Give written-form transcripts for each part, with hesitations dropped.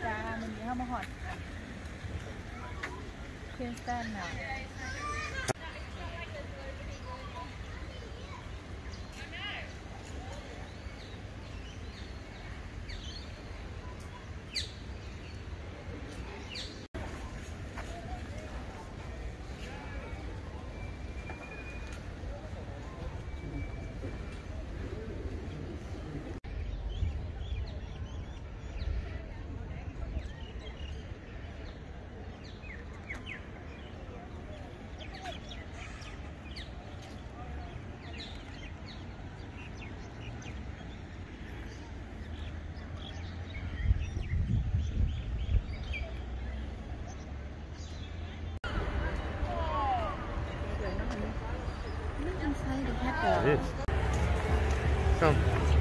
จ้ามันมีเข้ามาหอดเพื่อนแซนหน่อย It is. Come.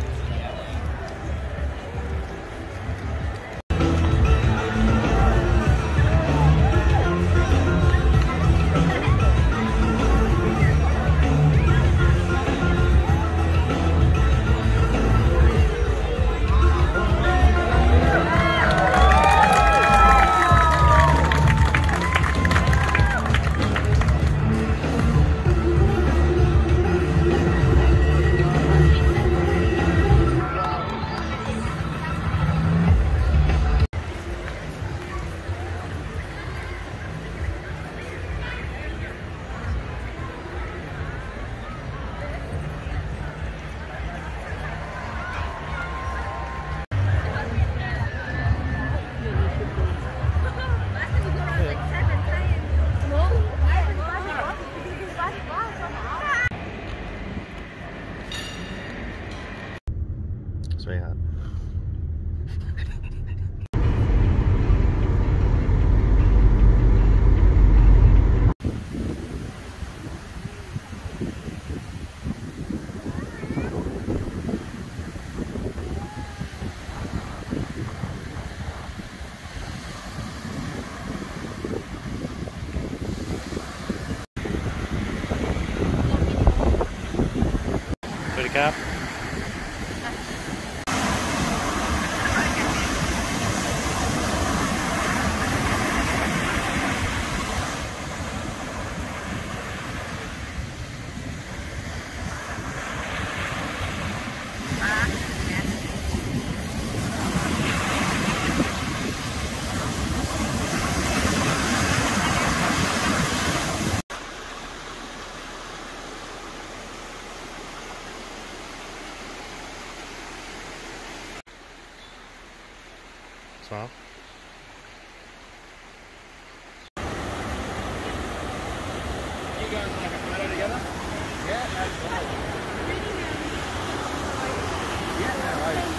Sweetheart. Pretty cap. Smile. You guys like a photo together? Yeah, that's right. Yeah, no worries.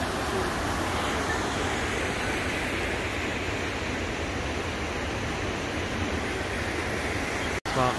Smile.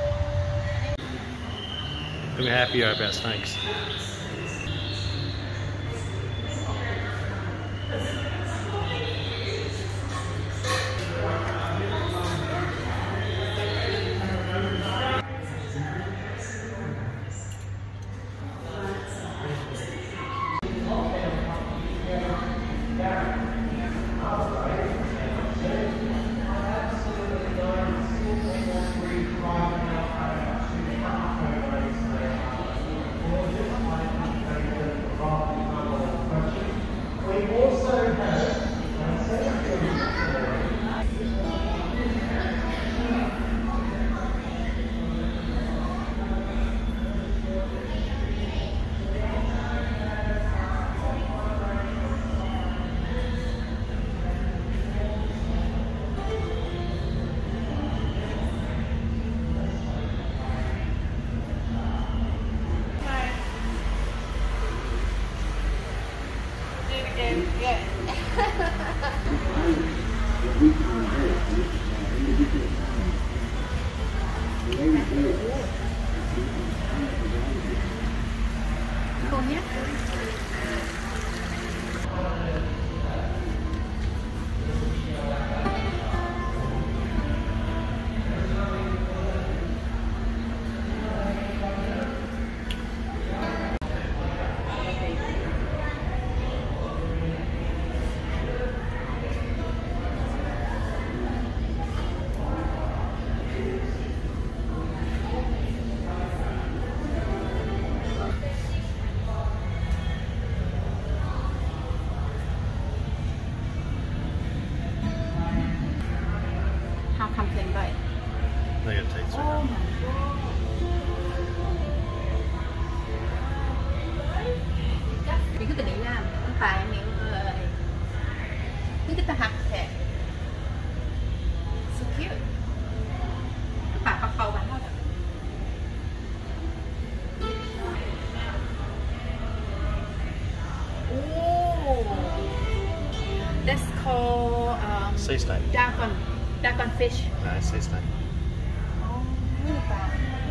Look how happy you are about snakes. Cognac. How come then right? They gotta take Oh some. my god. Vì cái tình ý làm không phải miệng ơi. Cái ta hạt thẻ. So cute. Bà bắt cầu bán đâu đó. Oh, that's called Sea snake. dragon fish. No, sea snake. Oh, wow.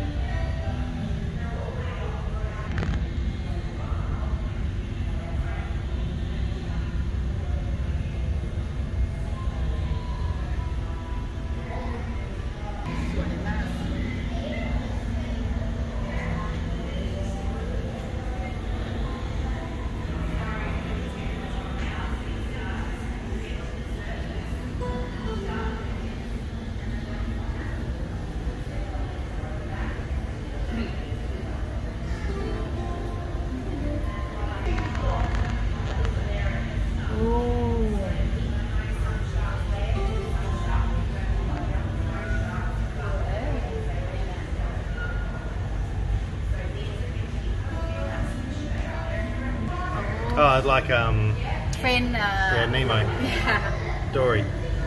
Oh, I'd like Friend. yeah, Nemo, Yeah. Dory.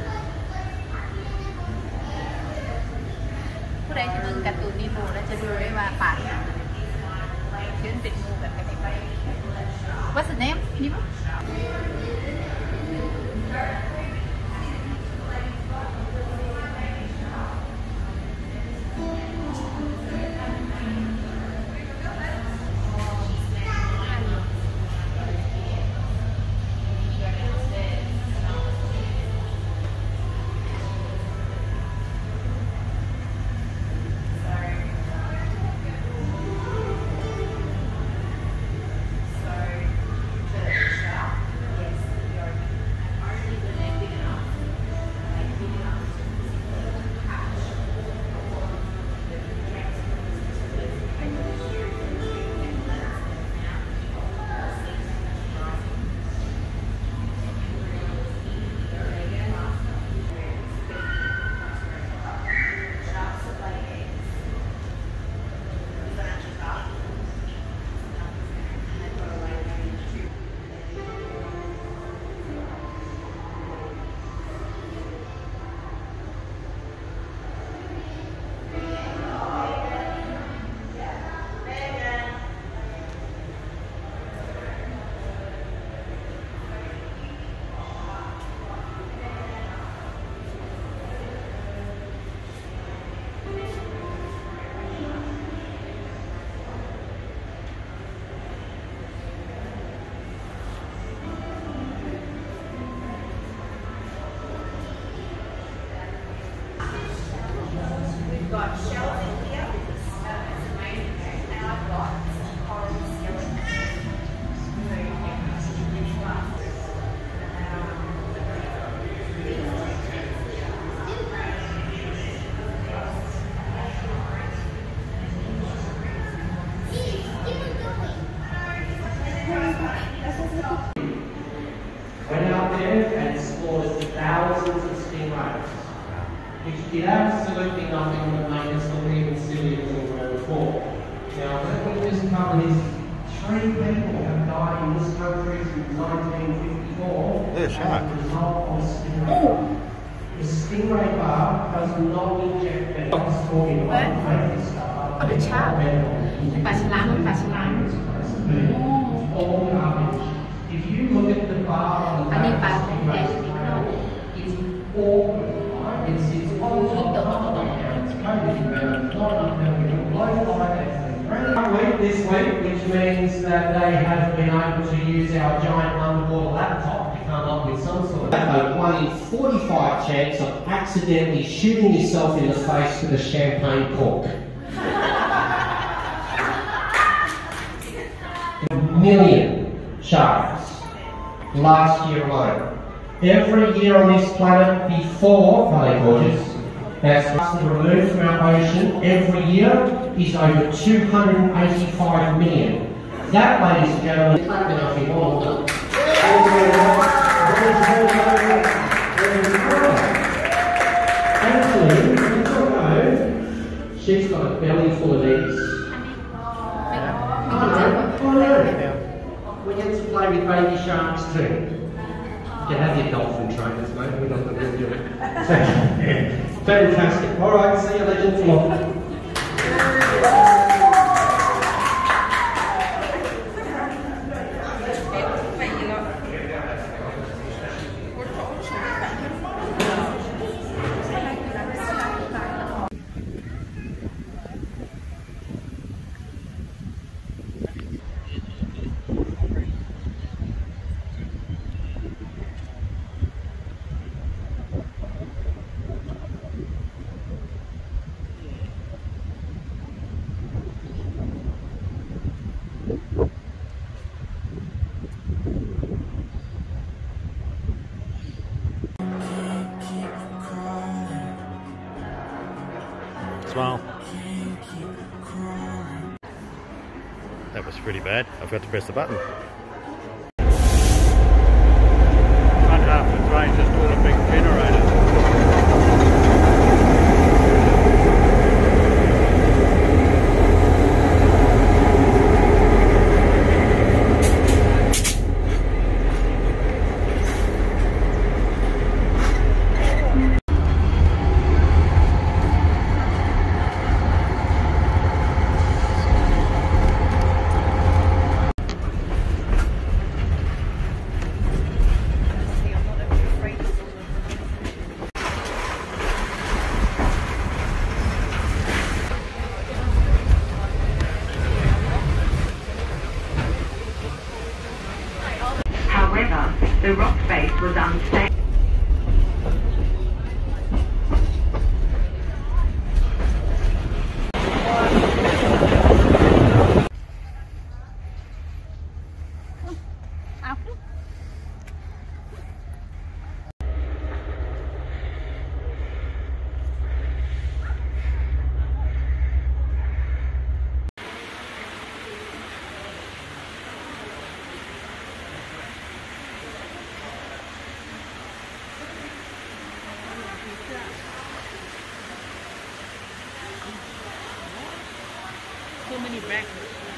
ผู้ใดที่เบิ่งการ์ตูนนีโมแล้วจะดูได้ว่าป่าเนี่ยชื่อเป็นงูแบบไหนไป What's the name? Nemo? Went out there and slaughtered thousands of stingrays, which did absolutely nothing but make us look even sillier than we were before. Now, let me just cover this. 3 people have died in this country since 1954 Yeah, shark. as a result of stingray bar. The stingray bar does not inject venom. I'm just talking about the safety stuff. Oh, the shark. ปลาฉลาม It's all garbage. If you look at the week, which means that they have been able to use our giant underwater laptop to come up with some sort of a 1 in 45 chance of accidentally shooting yourself in the face with a champagne cork. A million sharks last year alone. Every year on this planet before Valley Gorges has been removed from our ocean every year is over 285 million. That, ladies and gentlemen, if you want. Actually, she's got a belly full of eggs. We get to play with baby sharks too. You have your dolphin trainers, mate. We're not going to do it. Fantastic. All right, see you, legends. Smile. That was pretty bad. I forgot to press the button. Front half of the train just all a big generator. The rock face was unstable. So many bags.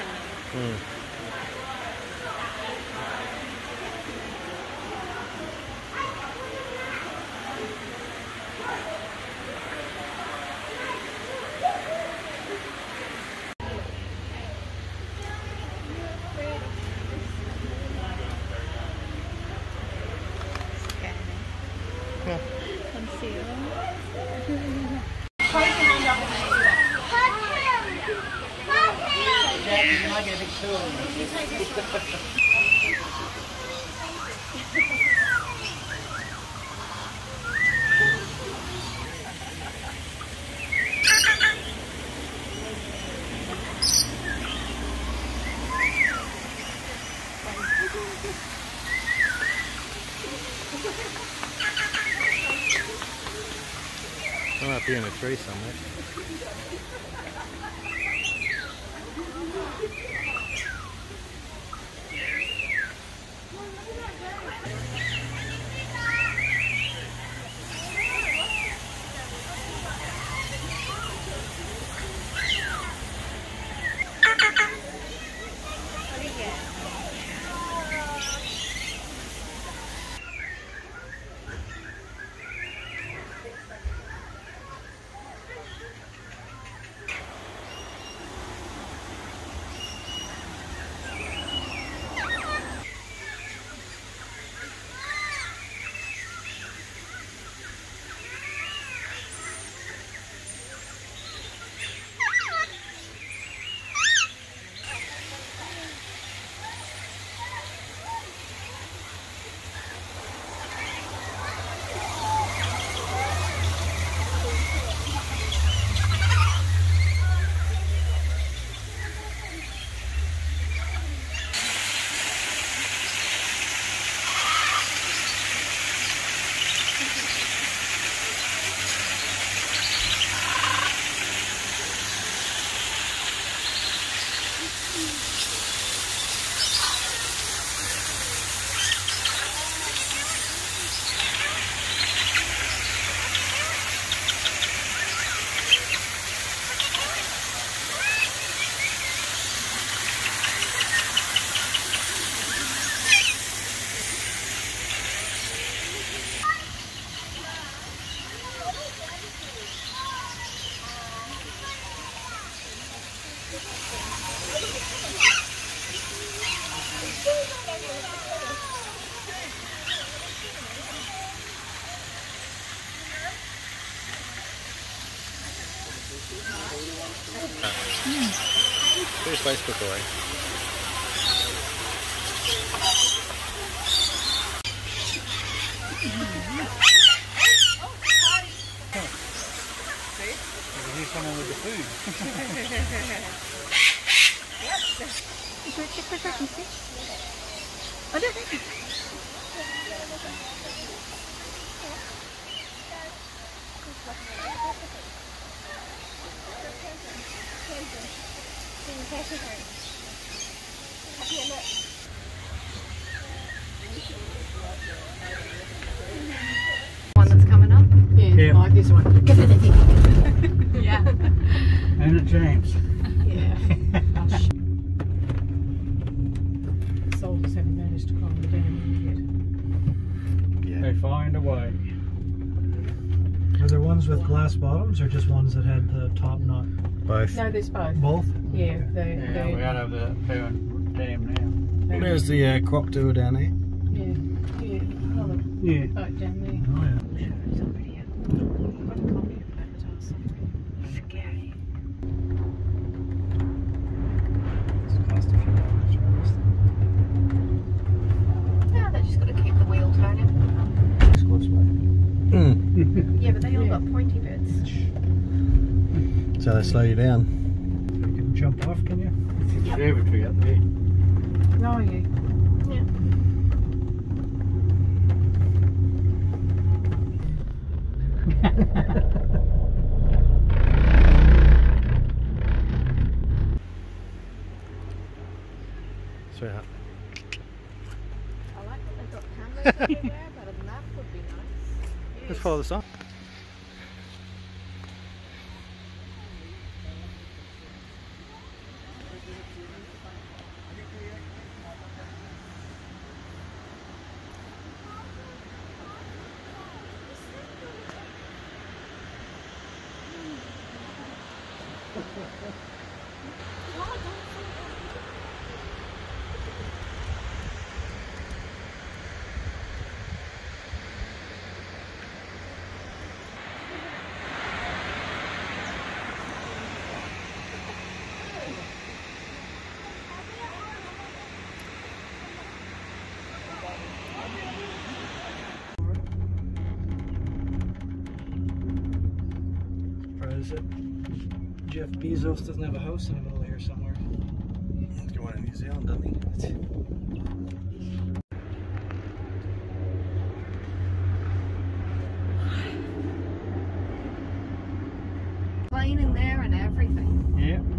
I'm up here in a tree somewhere. Who's Facebook away? Here's someone with the food. One that's coming up. Yeah. Like this one. Yeah. Ain't it, James? Yeah. The soldiers haven't managed to climb the dam yet. They find a way. Were there ones with glass bottoms or just ones that had the top knot? Both. No, there's both. Both? Yeah, Yeah, we out of the parent dam now. There's the crop tour down there. Yeah, yeah. Oh, look, Yeah. right down there. Oh yeah. Sure, it's already out. Got a copy of that somewhere. Scary. It's cost a few dollars for this thing. Yeah, they just got to keep the wheel turning. Yeah, but they all got pointy bits. So they slow you down. You can jump off, can you? Conservatory up there. Oh, yeah. Yeah. Sweetheart. I like that they've got cameras everywhere, but a map would be nice. Let's follow the sign. Surprised that Jeff Bezos doesn't have a house in the middle of here somewhere. He's got one in New Zealand, doesn't he? Plane in there and everything. Yeah.